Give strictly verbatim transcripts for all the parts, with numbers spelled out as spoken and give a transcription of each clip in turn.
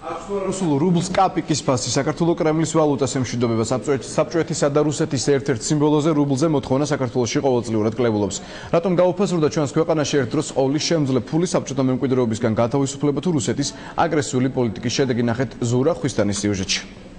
რუსულ რუბლს კაპიკის ფასი საქართველოს კრემლის ვალუტას ემშვიდობება საბჭოეთისა და რუსეთის ერთ-ერთ სიმბოლოზე რუბლზე მოთხოვნა საქართველოში ყოველწლიურად კლებულობს. რატომ გაუფასურდა ჩვენს ქვეყანაში ერთ დროს ყოვლის შემძლე ფული საბჭოთა მემკვიდრეობისგან გათავისუფლება თუ რუსეთის აგრესიული პოლიტიკის შედეგი ნახეთ ზურა ხვისტანის სიუჟეტში.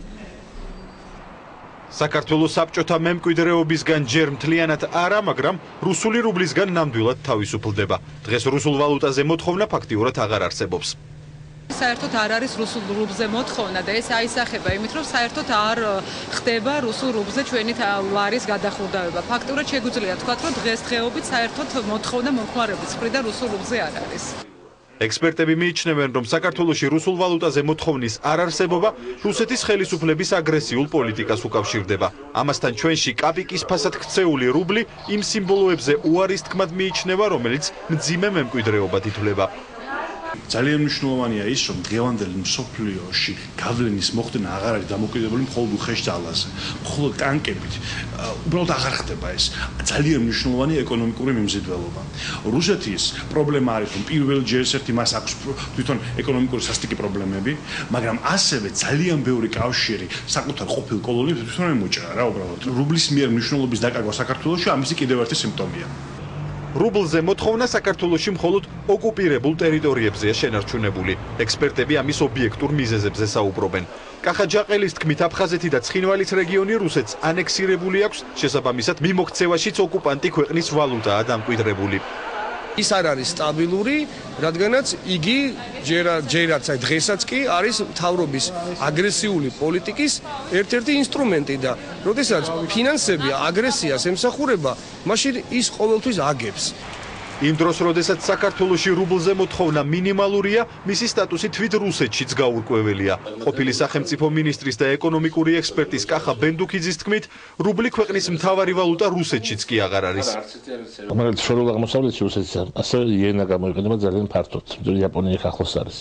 საქართველოს საბჭოთა მემკვიდრეობისგან ჯერ მთლიანად არა, მაგრამ რუსული რუბლისგან ნამდვილად თავისუფლდება. დღეს რუსულ ვალუტაზე მოთხოვნა ფაქტიურად აღარ არსებობს. საერთოდ არ არის რუსულ რუბლზე მოთხოვნა და ეს აისახება იმით, რომ საერთოდ არ ხდება რუსულ რუბლზე ჩვენი ლარის გადახურდავება. ფაქტურად შეგვიძლია თქვა, რომ დღესდღეობით საერთოდ მოთხოვნა მომხმარებლის მხრიდან რუსულ რუბლზე არ არის. ექსპერტები მიიჩნევენ, რომ საქართველოში რუსულ ვალუტაზე მოთხოვნის არარსებობა რუსეთის ხელისუფლების აგრესიულ პოლიტიკას უკავშირდება. ამასთან ჩვენში კაპიკის ფასად ქცეული რუბლი იმ სიმბოლოებზე უარის თქმად მიიჩნევა, რომელიც მძიმე მემკვიდრეობად ითვლება. ძალიან მნიშვნელოვანია ის, რომ დღევანდელი მსოფლიოში გავლენის მოხდენა აღარ არის დამოკიდებული მხოლოდ უხეშ ძალაზე. მხოლოდ ტანკებით უბრალოდ აღარ ხდება ეს. ძალიან მნიშვნელოვანია ეკონომიკური მიმზიდველობა. რუსეთის პრობლემა არის, რომ პირველ ჯერ-ერთი მას აქვს თვითონ ეკონომიკური სასტიკი პრობლემები, მაგრამ ასევე ძალიან ბევრი კავშირი საკუთარ ყოფილ კოლონიებს თვითონ ემოჭრა რა უბრალოდ. რუბლის მიერ მნიშვნელობის დაკარგვა საქართველოში ამისი კიდევ ერთი სიმპტომია. რუბლზე მოთხოვნა საქართველოში მხოლოდ ოკუპირებულ ტერიტორიებზეა შენარჩუნებული. ექსპერტები ამის ობიექტურ მიზეზებზე საუბრობენ. კახა ჯაყელის თქმით, აფხაზეთი და ცხინვალის რეგიონი რუსეთს ანექსირებული აქვს, შესაბამისად მიმოქცევაშიც ოკუპანტი ქვეყნის ვალუტაა დამკვიდრებული. ის არ არის სტაბილური, რადგანაც იგი ჯერაც აი დღესაც კი არის მთავრობის აგრესიული პოლიტიკის ერთ-ერთი ინსტრუმენტი და როდესაც ფინანსები აგრესიას ემსახურება, მაშინ ის ყოველთვის აგებს. იმ დროს, როდესაც საქართველოში რუბლზე მოთხოვნა მინიმალურია, მისი სტატუსი თვით რუსეთშიც გაურკვეველია. ყოფილი სახელმწიფო მინისტრის და ეკონომიკური ექსპერტის კახა ბენდუქიძის თქმით, რუბლი ქვეყნის მთავარი ვალუტა რუსეთშიც კი აღარ არის. მაგრამ შორეულ აღმოსავლეთში რუსეთს ასევე იენა გამოიყენება ძალიან ფართოდ. იაპონია ახლოს არის.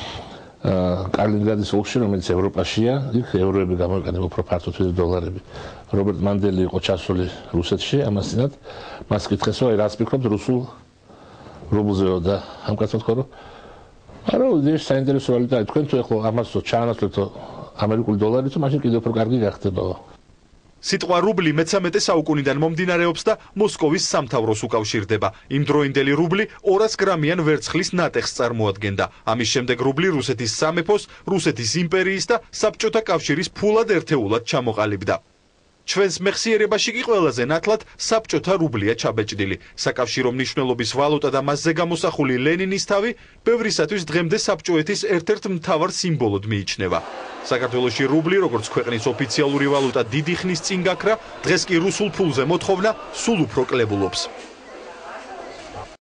კალინინგრადის ოლქში, რომელიც ევროპაშია, იქ ევროები გამოიყენება უფრო ფართოდ ვიდრე დოლარები. რობერტ მანდელი იყო ჩასული რუსეთში, ამასთანავ მას კითხეს, რომ რას ფიქრობთ რუსულ რუბლზეო და ამ კაცმა თქვა, რომ არა, ეს საინტერესო ვალუტაა, თქვენ თუ ეხლა ამას ჩაანაცვლებთ ამერიკული დოლარით, მაშინ კიდევ უფრო კარგი გახდება. სიტყვა რუბლი მეთერთმეტე საუკუნიდან მომდინარეობს და მოსკოვის სამთავროს უკავშირდება. იმდროინდელი რუბლი ორას გრამიან ვერცხლის ნატეხს წარმოადგენდა. ამის შემდეგ რუბლი რუსეთის სამეფოს, რუსეთის იმპერიის და საბჭოთა კავშირის ფულად ერთეულად ჩამოყალიბდა. ჩვენს მეხსიერებაში კი ყველაზე ნათლად საბჭოთა რუბლია ჩაბეჭდილი. საკავშირო მნიშვნელობის ვალუტა და მასზე გამოსახული ლენინის თავი ბევრისათვის დღემდე საბჭოეთის ერთ-ერთ მთავარ სიმბოლოდ მიიჩნევა. საქართველოში რუბლი, როგორც ქვეყნის ოფიციალური ვალუტა დიდი ხნის წინ გაქრა, დღეს კი რუსულ ფულზე მოთხოვნა სულ უფრო კლებულობს.